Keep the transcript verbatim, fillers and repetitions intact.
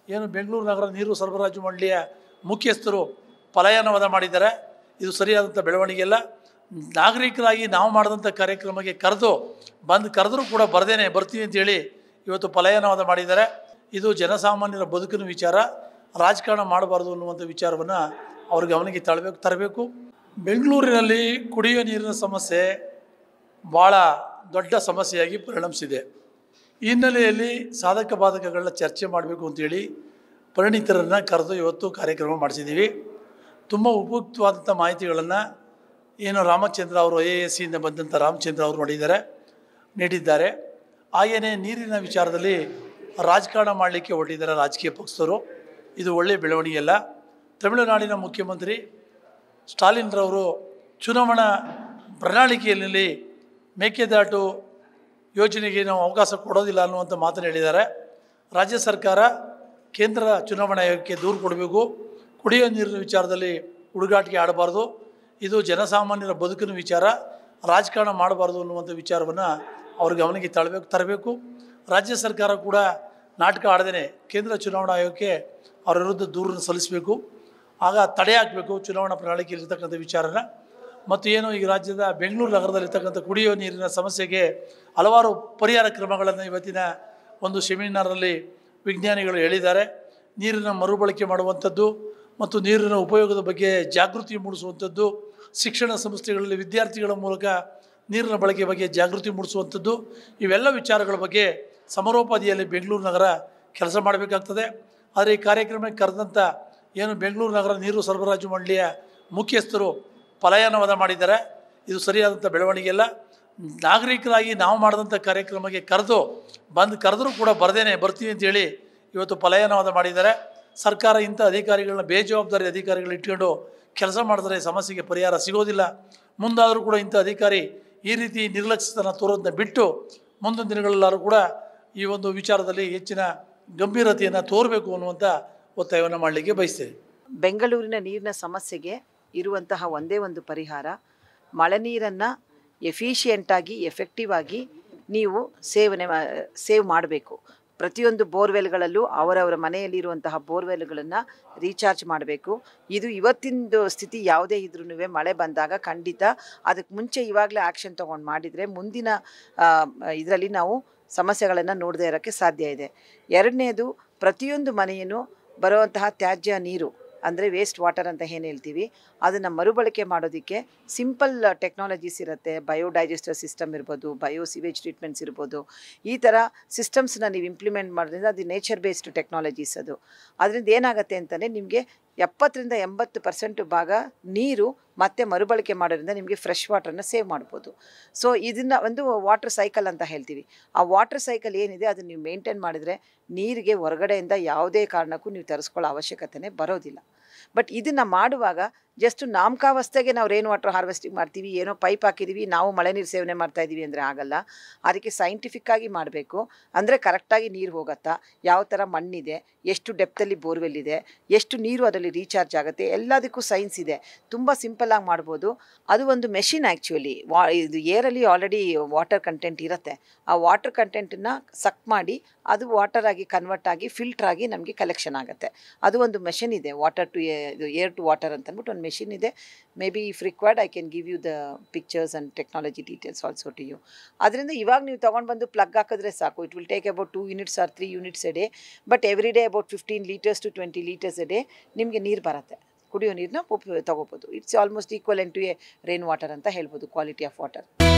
ಏನು ಬೆಂಗಳೂರು ನಗರ ನೀರು ಸರಬರಾಜು ಮಂಡಳಿಯ ಮುಖ್ಯಸ್ಥರು ಪಲಾಯನವಾದ ಮಾಡಿದ್ದಾರೆ. ಇದು ಸರಿಯಾದಂಥ ಬೆಳವಣಿಗೆ ಅಲ್ಲ. ನಾಗರಿಕರಾಗಿ ನಾವು ಮಾಡಿದಂಥ ಕಾರ್ಯಕ್ರಮಕ್ಕೆ ಕರೆದು ಬಂದು ಕರೆದರೂ ಕೂಡ ಬರ್ದೇನೆ ಬರ್ತೀವಿ ಅಂತೇಳಿ ಇವತ್ತು ಪಲಾಯನವಾದ ಮಾಡಿದ್ದಾರೆ. ಇದು ಜನಸಾಮಾನ್ಯರ ಬದುಕಿನ ವಿಚಾರ, ರಾಜಕಾರಣ ಮಾಡಬಾರ್ದು ಅನ್ನುವಂಥ ವಿಚಾರವನ್ನು ಅವ್ರ ಗಮನಕ್ಕೆ ತರಬೇಕು ತರಬೇಕು ಬೆಂಗಳೂರಿನಲ್ಲಿ ಕುಡಿಯುವ ನೀರಿನ ಸಮಸ್ಯೆ ಭಾಳ ದೊಡ್ಡ ಸಮಸ್ಯೆಯಾಗಿ ಪರಿಣಮಿಸಿದೆ. ಈ ಹಿನ್ನೆಲೆಯಲ್ಲಿ ಸಾಧಕ ಬಾಧಕಗಳನ್ನ ಚರ್ಚೆ ಮಾಡಬೇಕು ಅಂತೇಳಿ ಪರಿಣಿತರನ್ನು ಕರೆದು ಇವತ್ತು ಕಾರ್ಯಕ್ರಮ ಮಾಡಿಸಿದ್ದೀವಿ. ತುಂಬ ಉಪಯುಕ್ತವಾದಂಥ ಮಾಹಿತಿಗಳನ್ನು ಏನು ರಾಮಚಂದ್ರ ಅವರು ಎ ಎಸ್ ಸಿಯಿಂದ ಬಂದಂಥ ರಾಮಚಂದ್ರ ಅವರು ಮಾಡಿದ್ದಾರೆ ನೀಡಿದ್ದಾರೆ. ಹಾಗೆಯೇ ನೀರಿನ ವಿಚಾರದಲ್ಲಿ ರಾಜಕಾರಣ ಮಾಡಲಿಕ್ಕೆ ಹೊರಟಿದ್ದಾರೆ ರಾಜಕೀಯ ಪಕ್ಷದವರು. ಇದು ಒಳ್ಳೆಯ ಬೆಳವಣಿಗೆ ಅಲ್ಲ. ತಮಿಳುನಾಡಿನ ಮುಖ್ಯಮಂತ್ರಿ ಸ್ಟಾಲಿನ್ರವರು ಚುನಾವಣಾ ಪ್ರಣಾಳಿಕೆಯಲ್ಲಿ ಮೇಕೆದಾಟು ಯೋಜನೆಗೆ ನಾವು ಅವಕಾಶ ಕೊಡೋದಿಲ್ಲ ಅನ್ನುವಂಥ ಮಾತನ್ನು ಹೇಳಿದ್ದಾರೆ. ರಾಜ್ಯ ಸರ್ಕಾರ ಕೇಂದ್ರ ಚುನಾವಣಾ ಆಯೋಗಕ್ಕೆ ದೂರು ಕೊಡಬೇಕು. ಕುಡಿಯುವ ನೀರಿನ ವಿಚಾರದಲ್ಲಿ ಹುಡುಗಾಟಿಕೆ ಆಡಬಾರ್ದು. ಇದು ಜನಸಾಮಾನ್ಯರ ಬದುಕಿನ ವಿಚಾರ, ರಾಜಕಾರಣ ಮಾಡಬಾರ್ದು ಅನ್ನುವಂಥ ವಿಚಾರವನ್ನು ಅವ್ರ ಗಮನಕ್ಕೆ ತರಬೇಕು ತರಬೇಕು ರಾಜ್ಯ ಸರ್ಕಾರ ಕೂಡ ನಾಟಕ ಆಡದೇ ಕೇಂದ್ರ ಚುನಾವಣಾ ಆಯೋಗಕ್ಕೆ ಅವರ ವಿರುದ್ಧ ದೂರನ್ನು ಸಲ್ಲಿಸಬೇಕು. ಆಗ ತಡೆ ಹಾಕಬೇಕು ಚುನಾವಣಾ ಪ್ರಣಾಳಿಕೆಯಲ್ಲಿರ್ತಕ್ಕಂಥ ವಿಚಾರನ. ಮತ್ತು ಏನು ಈ ರಾಜ್ಯದ ಬೆಂಗಳೂರು ನಗರದಲ್ಲಿರ್ತಕ್ಕಂಥ ಕುಡಿಯುವ ನೀರಿನ ಸಮಸ್ಯೆಗೆ ಹಲವಾರು ಪರಿಹಾರ ಕ್ರಮಗಳನ್ನು ಇವತ್ತಿನ ಒಂದು ಸೆಮಿನಾರಲ್ಲಿ ವಿಜ್ಞಾನಿಗಳು ಹೇಳಿದ್ದಾರೆ. ನೀರಿನ ಮರುಬಳಕೆ ಮಾಡುವಂಥದ್ದು ಮತ್ತು ನೀರಿನ ಉಪಯೋಗದ ಬಗ್ಗೆ ಜಾಗೃತಿ ಮೂಡಿಸುವಂಥದ್ದು, ಶಿಕ್ಷಣ ಸಂಸ್ಥೆಗಳಲ್ಲಿ ವಿದ್ಯಾರ್ಥಿಗಳ ಮೂಲಕ ನೀರಿನ ಬಳಕೆ ಬಗ್ಗೆ ಜಾಗೃತಿ ಮೂಡಿಸುವಂಥದ್ದು, ಇವೆಲ್ಲ ವಿಚಾರಗಳ ಬಗ್ಗೆ ಸಮರೋಪಾದಿಯಲ್ಲಿ ಬೆಂಗಳೂರು ನಗರ ಕೆಲಸ ಮಾಡಬೇಕಾಗ್ತದೆ. ಆದರೆ ಈ ಕಾರ್ಯಕ್ರಮಕ್ಕೆ ಕರೆದಂಥ ಏನು ಬೆಂಗಳೂರು ನಗರ ನೀರು ಸರಬರಾಜು ಮಂಡಳಿಯ ಮುಖ್ಯಸ್ಥರು ಪಲಾಯನವಾದ ಮಾಡಿದ್ದಾರೆ. ಇದು ಸರಿಯಾದಂಥ ಬೆಳವಣಿಗೆ ಅಲ್ಲ. ನಾಗರಿಕರಾಗಿ ನಾವು ಮಾಡಿದಂಥ ಕಾರ್ಯಕ್ರಮಕ್ಕೆ ಕರೆದು ಬಂದು ಕರೆದರೂ ಕೂಡ ಬರ್ದೇನೆ ಬರ್ತೀವಿ ಅಂತೇಳಿ ಇವತ್ತು ಪಲಾಯನವಾದ ಮಾಡಿದ್ದಾರೆ. ಸರ್ಕಾರ ಇಂಥ ಅಧಿಕಾರಿಗಳನ್ನ ಬೇಜವಾಬ್ದಾರಿ ಅಧಿಕಾರಿಗಳು ಇಟ್ಕೊಂಡು ಕೆಲಸ ಮಾಡಿದ್ರೆ ಸಮಸ್ಯೆಗೆ ಪರಿಹಾರ ಸಿಗೋದಿಲ್ಲ. ಮುಂದಾದರೂ ಕೂಡ ಇಂಥ ಅಧಿಕಾರಿ ಈ ರೀತಿ ನಿರ್ಲಕ್ಷ್ಯತನ ತೋರೋದನ್ನ ಬಿಟ್ಟು ಮುಂದಿನ ದಿನಗಳಲ್ಲಾದರೂ ಕೂಡ ಈ ಒಂದು ವಿಚಾರದಲ್ಲಿ ಹೆಚ್ಚಿನ ಗಂಭೀರತೆಯನ್ನು ತೋರಬೇಕು ಅನ್ನುವಂಥ ಒತ್ತಾಯವನ್ನು ಮಾಡಲಿಕ್ಕೆ ಬಯಸ್ತೇವೆ. ಬೆಂಗಳೂರಿನ ನೀರಿನ ಸಮಸ್ಯೆಗೆ ಇರುವಂತಹ ಒಂದೇ ಒಂದು ಪರಿಹಾರ, ಮಳೆ ನೀರನ್ನು ಎಫಿಷಿಯೆಂಟಾಗಿ ಎಫೆಕ್ಟಿವ್ ಆಗಿ ನೀವು ಸೇವನೆ ಸೇವ್ ಮಾಡಬೇಕು. ಪ್ರತಿಯೊಂದು ಬೋರ್ವೆಲ್ಗಳಲ್ಲೂ ಅವರವರ ಮನೆಯಲ್ಲಿರುವಂತಹ ಬೋರ್ವೆಲ್ಗಳನ್ನು ರೀಚಾರ್ಜ್ ಮಾಡಬೇಕು. ಇದು ಇವತ್ತಿನ ಸ್ಥಿತಿ ಯಾವುದೇ ಇದ್ರೂ ಮಳೆ ಬಂದಾಗ ಖಂಡಿತ ಅದಕ್ಕೆ ಮುಂಚೆ ಇವಾಗಲೇ ಆ್ಯಕ್ಷನ್ ತೊಗೊಂಡು ಮಾಡಿದರೆ ಮುಂದಿನ ಇದರಲ್ಲಿ ನಾವು ಸಮಸ್ಯೆಗಳನ್ನು ನೋಡದೇ ಇರೋಕ್ಕೆ ಸಾಧ್ಯ ಇದೆ. ಎರಡನೇದು, ಪ್ರತಿಯೊಂದು ಮನೆಯೂ ಬರುವಂತಹ ತ್ಯಾಜ್ಯ ನೀರು ಅಂದರೆ ವೇಸ್ಟ್ ವಾಟರ್ ಅಂತ ಏನು ಹೇಳ್ತೀವಿ, ಅದನ್ನು ಮರುಬಳಕೆ ಮಾಡೋದಕ್ಕೆ ಸಿಂಪಲ್ ಟೆಕ್ನಾಲಜೀಸ್ ಇರುತ್ತೆ. ಬಯೋಡೈಜೆಸ್ಟರ್ ಸಿಸ್ಟಮ್ ಇರ್ಬೋದು, ಬಯೋ ಸಿವೇಜ್ ಟ್ರೀಟ್ಮೆಂಟ್ಸ್ ಇರ್ಬೋದು. ಈ ಥರ ಸಿಸ್ಟಮ್ಸ್ನ ನೀವು ಇಂಪ್ಲಿಮೆಂಟ್ ಮಾಡೋದ್ರಿಂದ ಅದು ನೇಚರ್ ಬೇಸ್ಡ್ ಟೆಕ್ನಾಲಜೀಸ್. ಅದು ಅದರಿಂದ ಏನಾಗುತ್ತೆ ಅಂತಲೇ ನಿಮಗೆ ಎಪ್ಪತ್ತರಿಂದ ಎಂಬತ್ತು ಪರ್ಸೆಂಟ್ ಭಾಗ ನೀರು ಮತ್ತೆ ಮರುಬಳಕೆ ಮಾಡೋದ್ರಿಂದ ನಿಮಗೆ ಫ್ರೆಶ್ ವಾಟರ್ನ ಸೇವ್ ಮಾಡ್ಬೋದು. ಸೊ ಇದನ್ನು ಒಂದು ವಾಟರ್ ಸೈಕಲ್ ಅಂತ ಹೇಳ್ತೀವಿ. ಆ ವಾಟರ್ ಸೈಕಲ್ ಏನಿದೆ ಅದನ್ನು ನೀವು ಮೇಂಟೈನ್ ಮಾಡಿದರೆ ನೀರಿಗೆ ಹೊರಗಡೆಯಿಂದ ಯಾವುದೇ ಕಾರಣಕ್ಕೂ ನೀವು ತರಿಸ್ಕೊಳ್ಳೋ ಅವಶ್ಯಕತೆನೇ ಬರೋದಿಲ್ಲ. ಬಟ್ ಇದನ್ನು ಮಾಡುವಾಗ ಜಸ್ಟ್ ನಾಮಕಾವಸ್ಥೆಗೆ ನಾವು ರೈನ್ ವಾಟರ್ ಹಾರ್ವೆಸ್ಟಿಂಗ್ ಮಾಡ್ತೀವಿ, ಏನೋ ಪೈಪ್ ಹಾಕಿದ್ದೀವಿ, ನಾವು ಮಳೆ ನೀರು ಸೇವನೆ ಮಾಡ್ತಾಯಿದ್ದೀವಿ ಅಂದರೆ ಆಗಲ್ಲ. ಅದಕ್ಕೆ ಸೈಂಟಿಫಿಕ್ಕಾಗಿ ಮಾಡಬೇಕು. ಅಂದರೆ ಕರೆಕ್ಟಾಗಿ ನೀರು ಹೋಗುತ್ತಾ, ಯಾವ ಥರ ಮಣ್ಣಿದೆ, ಎಷ್ಟು ಡೆಪ್ತಲ್ಲಿ ಬೋರ್ವೆಲ್ ಇದೆ, ಎಷ್ಟು ನೀರು ಅದರಲ್ಲಿ ರೀಚಾರ್ಜ್ ಆಗುತ್ತೆ, ಎಲ್ಲದಕ್ಕೂ ಸೈನ್ಸ್ ಇದೆ. ತುಂಬ ಸಿಂಪಲ್ಲಾಗಿ ಮಾಡ್ಬೋದು. ಅದು ಒಂದು ಮೆಷಿನ್ ಆ್ಯಕ್ಚುಲಿ. ವಾ ಇದು ಏರಲ್ಲಿ ಆಲ್ರೆಡಿ ವಾಟರ್ ಕಂಟೆಂಟ್ ಇರುತ್ತೆ. ಆ ವಾಟರ್ ಕಂಟೆಂಟನ್ನು ಸಕ್ ಮಾಡಿ ಅದು ವಾಟರ್ ಆಗಿ ಕನ್ವರ್ಟ್ ಆಗಿ ಫಿಲ್ಟ್ರ್ ಆಗಿ ನಮಗೆ ಕಲೆಕ್ಷನ್ ಆಗುತ್ತೆ. ಅದು ಒಂದು ಮೆಷಿನ್ ಇದೆ, ವಾಟರ್ ಟು ಇದು ಏರ್ ಟು ವಾಟರ್ ಅಂತ ಅಂದ್ಬಿಟ್ಟು ಒಂದು ಮೆಷಿನ್ ಇದೆ. Maybe if required I can give you the pictures and technology details also to you. ಅದರಿಂದ ಇವಾಗ ನೀವು ತೊಗೊಂಡು ಬಂದು ಪ್ಲಗ್ ಹಾಕಿದ್ರೆ ಸಾಕು. It will take about two units or three units a day. But every day about fifteen litres to twenty litres a day ನಿಮಗೆ ನೀರು ಬರುತ್ತೆ. ಕುಡಿಯೋ ನೀರನ್ನ ಉಪ ತೊಗೋಬೋದು. It's almost equal to a rain water ಅಂತ ಹೇಳ್ಬೋದು, ಕ್ವಾಲಿಟಿ ಆಫ್ ವಾಟರ್.